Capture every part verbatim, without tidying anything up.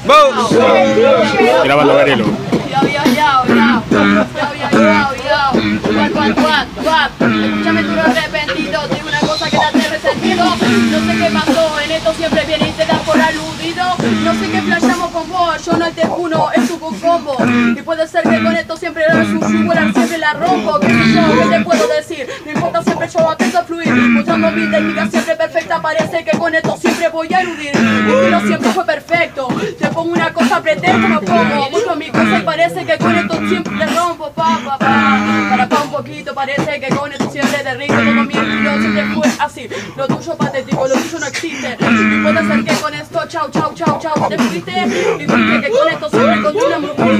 Grabando Garelo. Escúchame tú lo arrepentido, te digo una cosa que te hace resentido. No sé qué pasó, en esto siempre viene y te das por aludido. No sé qué flashamos con vos, yo no te uno, es tu combo. Y puede ser que con esto siempre eres un singular, siempre la rompo. ¿Qué sé yo? ¿Qué te puedo decir? No importa, siempre yo atento a fluir, mostrando mi técnica siempre perfecta. Parece que con esto siempre voy a eludir. Mi estilo siempre fue perfecto. Te pongo una cosa, pretendo, me pongo. Busco mi cosa y parece que con esto siempre te rompo, pa, pa, pa. Para pa un poquito, parece que con esto siempre derrito. Todo mi estilo siempre fue así. Lo tuyo patético, lo tuyo no existe. Y puede ser que con esto, chau, chau, chau, chau, te fuiste. Y viste que con esto siempre continúa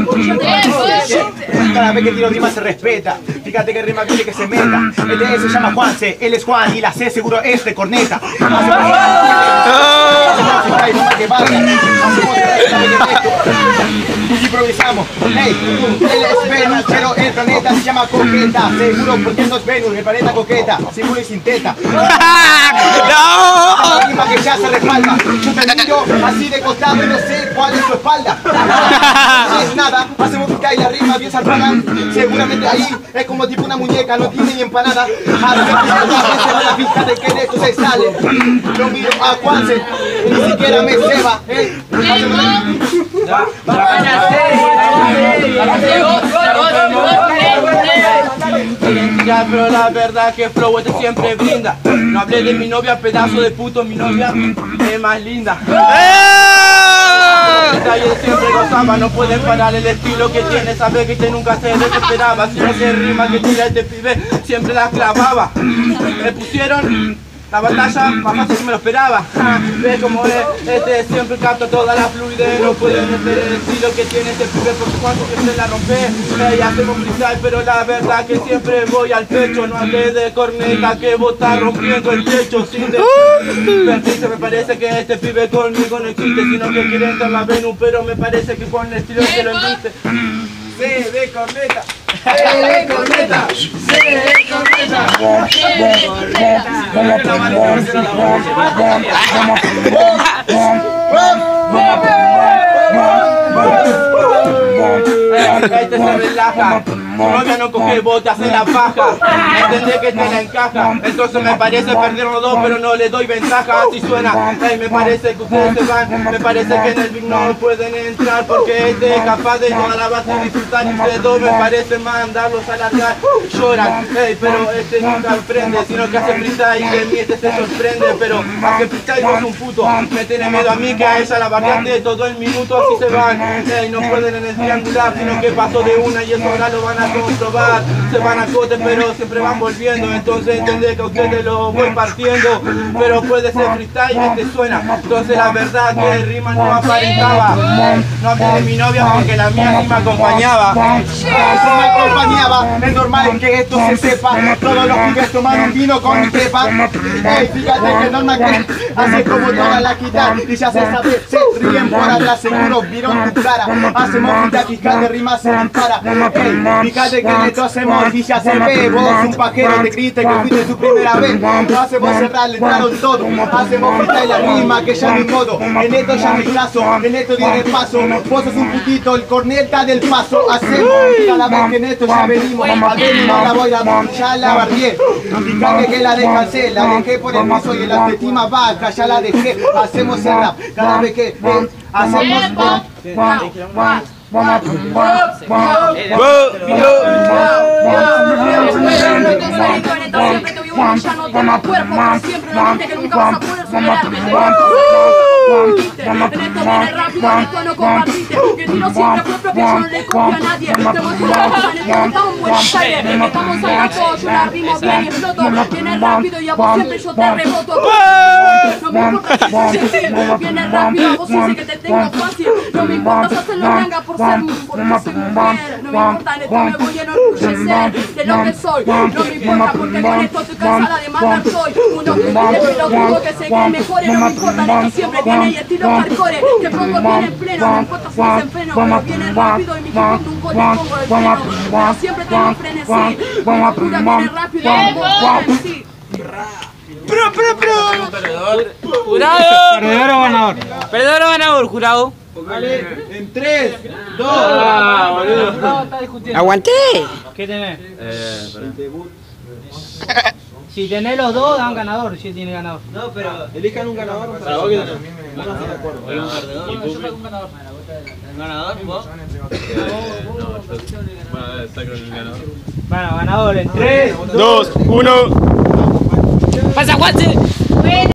muy. Cada vez que tiro rima se respeta. Fíjate que rima quiere que se meta. El D se llama Juanse, él es Juan y la C seguro es de corneta. Improvisamos. Hey, él es Venus, pero el planeta se llama Coqueta. Seguro porque no es Venus, el planeta Coqueta. Seguro y sin teta. ¡No! La rima que ya se respalda. Yo te miro así de costado y no sé cuál es tu espalda. No es nada, hacemos pica y la rima bien zarpada. Seguramente ahí es como tipo una muñeca, no tiene ni empanada. Hace la pista de que de esto se sale. Yo miro a Juanse, ni siquiera me ceba. Hey, ya, pero la verdad que Flow este siempre brinda. No hablé de mi novia, pedazo de puto, mi novia es más linda. Detalles siempre gozaba, no pueden parar el estilo que tiene, sabe que este nunca se desesperaba. Si no se rima que tira este pibe, siempre la clavaba. Me pusieron la batalla más fácil que me lo esperaba. Ve como es, este siempre capta toda la fluidez. No pueden meter el estilo que tiene este pibe porque cuando siempre la rompe. Hey, hacemos freestyle, pero la verdad que siempre voy al pecho. No hablé de corneta que vos estás rompiendo el techo. Sin de... Perdice, me parece que este pibe conmigo no existe, sino que quiere entrar la Venus, pero me parece que con el estilo que lo embiste. C de corneta. C de corneta. C de corneta. Ahí te se relaja. Tu novia no coge botas en la paja. Entendé que te la encaja. Entonces me parece perder los dos, pero no le doy ventaja. Así suena. Hey, me parece que ustedes se van. Me parece que en el Big no pueden entrar porque este es capaz de toda la base disfrutar. Y ustedes dos me parece mandarlos a largar. Lloran, hey, pero este nunca aprende, sino que hace freestyle y de mí este se sorprende. Pero hace freestyle no es un puto. Me tiene miedo a mí que a ella la variante todo el minuto así se van. Hey, no pueden en el triangular, sino que pasó de una y eso ahora lo van a comprobar. Se van a cote pero siempre van volviendo. Entonces entendé que a ustedes lo voy partiendo. Pero puede ser freestyle y este suena. Entonces la verdad que rima no aparentaba. No hablé de mi novia porque la mía ni me acompañaba. Si me acompañaba, es normal que esto se sepa. Todos los pibes toman un vino con pepa. Hey, fíjate que normal que hace como toda la quitar. Y ya se sabe, se ríen por atrás. Seguro vieron tu cara. Hacemos un taquiscal de rimas se dispara. Hey, fíjate que en esto hacemos y ya se ve. Vos un pajero te grita que fuiste tu primera vez. No hacemos cerrar, le entraron todo. Hacemos freestyle la rima que ya no hay modo. En esto ya no hay caso, en esto viene el paso. Vos sos un putito, el corneta del paso. Hacemos cada vez que en esto ya venimos. A ver, no la voy a ya la barrié. Fíjate que la descansé, la dejé por el piso y en la autoestima baja, ya la dejé. Hacemos el rap cada vez que eh, hacemos. Siempre te vivo ya no tengo cuerpo, siempre lo viste que nunca vas a poder superarme. En esto viene rápido, en esto no compartiste. Que el tiro siempre fue propio, yo no le copio a nadie. Te muestro la cosa, en esto estamos en Buenos Aires. Estamos al rato, yo la rimo bien y exploto. Viene rápido y a vos siempre yo te reboto. No me importa si te sientes, viene rápido, a vos dices que te tengo fácil. No me importa si hacen lo ganga por ser porque soy mujer. No me importa, en esto me voy a enorgullecer de lo que soy. No me importa porque con esto estoy cansada de mandar soy. Uno que pide pero dudo que se cree mejores. No me importa, en esto siempre viene y estilo hardcore. Que pongo bien en pleno, no importa si es en freno. Pero viene rápido y mi jefe nunca le pongo el freno. Pero siempre tengo frenesí. Como pura viene rápido y pongo frenesí. ¡Pro, pro, pro! Jurado. Perdedor o ganador. Perdedor o ganador, jurado. Vale, en tres, dos. Ah, boludo. No, está discutiendo. ¡Aguanté! ¿Qué tenés? Eh, pará. Si tenés los dos, dan ganador. Si tiene ganador. No, pero elijan un ganador para vos que que no pónganse de acuerdo. Hay un perdedor. No, yo saco un ganador. ¿Un ganador? ¿Vos? Bueno, saco un ganador. Bueno, ganador en tres. Dos, uno. ¡Pasa, Juanse!